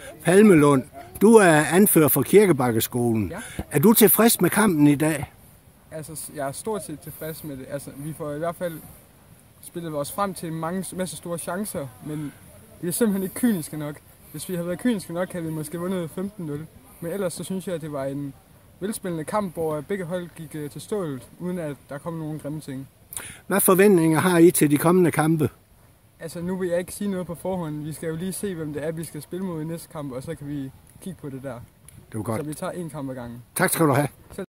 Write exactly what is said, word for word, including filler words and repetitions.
Palmelund, du er anfører for Kirkebakkeskolen. Ja. Er du tilfreds med kampen i dag? Altså, jeg er stort set tilfreds med det. Altså, vi får i hvert fald spillet os frem til mange masse store chancer, men vi er simpelthen ikke kyniske nok. Hvis vi havde været kyniske nok, havde vi måske vundet femten nul. Men ellers så synes jeg, at det var en velspillende kamp, hvor begge hold gik til stålet, uden at der kom nogen grimme ting. Hvad forventninger har I til de kommende kampe? Altså, nu vil jeg ikke sige noget på forhånd. Vi skal jo lige se, hvem det er, vi skal spille mod i næste kamp, og så kan vi kigge på det der. Det var godt. Så vi tager en kamp ad gangen. Tak skal du have.